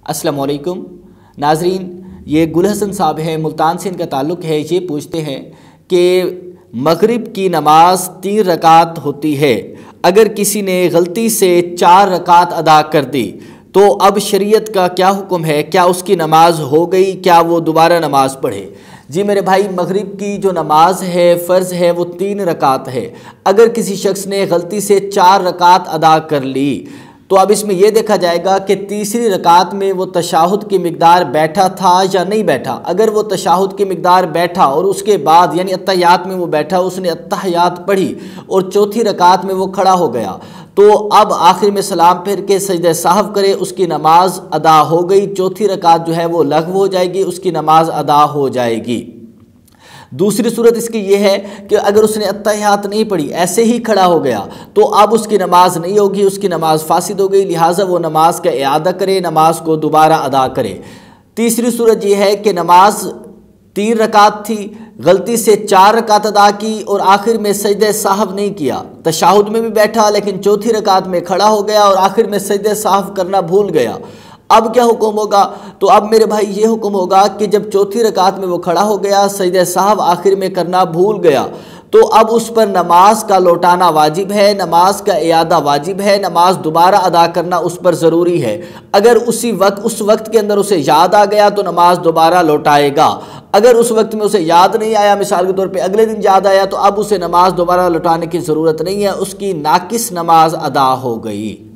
السلام علیکم ناظرین، یہ گل حسن صاحب ہیں، ملتان سے ان کا تعلق ہے۔ یہ پوچھتے ہیں کہ مغرب کی نماز 3 رکعت ہوتی ہے، اگر کسی نے غلطی سے 4 رکعت ادا کر دی تو اب شریعت کا کیا حکم ہے؟ کیا اس کی نماز ہو گئی؟ کیا وہ دوبارہ نماز پڑھے؟ جی میرے بھائی، مغرب کی جو نماز ہے فرض ہے وہ 3 رکعت ہے۔ اگر کسی شخص نے غلطی سے 4 رکعت ادا کر لی تو اب اس میں یہ دیکھا جائے گا کہ تیسری رکعت میں وہ تشہد کی مقدار بیٹھا تھا یا نہیں بیٹھا۔ اگر وہ تشہد کی مقدار بیٹھا اور اس کے بعد یعنی اتحیات میں وہ بیٹھا، اس نے اتحیات پڑھی اور چوتھی رکعت میں وہ کھڑا ہو گیا، تو اب آخر میں سلام پھر کے سجدہ سہو کرے، اس کی نماز ادا ہو گئی۔ چوتھی رکعت جو ہے وہ لغو ہو جائے گی، اس کی نماز ادا ہو جائے گی۔ دوسری صورت اس کی یہ ہے کہ اگر اس نے اتحیات نہیں پڑھی، ایسے ہی کھڑا ہو گیا، تو اب اس کی نماز نہیں ہوگی، اس کی نماز فاسد ہو گئی، لہٰذا وہ نماز کا اعادہ کرے، نماز کو دوبارہ ادا کرے۔ تیسری صورت یہ ہے کہ نماز 3 رکعت تھی، غلطی سے 4 رکعت ادا کی اور آخر میں سجدہ سہو نہیں کیا، تشہد میں بھی بیٹھا لیکن چوتھی رکعت میں کھڑا ہو گیا اور آخر میں سجدہ سہو کرنا بھول گیا۔ اب کیا حکم ہوگا؟ تو اب میرے بھائی یہ حکم ہوگا کہ جب چوتھی رکعت میں وہ کھڑا ہو گیا، سجدہ سہو آخر میں کرنا بھول گیا، تو اب اس پر نماز کا لوٹانا واجب ہے، نماز کا اعادہ واجب ہے، نماز دوبارہ ادا کرنا اس پر ضروری ہے۔ اگر اس وقت کے اندر اسے یاد آ گیا تو نماز دوبارہ لوٹائے گا، اگر اس وقت میں اسے یاد نہیں آیا، مثال کے طور پہ اگلے دن یاد آیا، تو اب اسے نماز دوبارہ لوٹانے کی ضرورت نہیں ہے، اس کی ناقص نماز ادا ہو گئی۔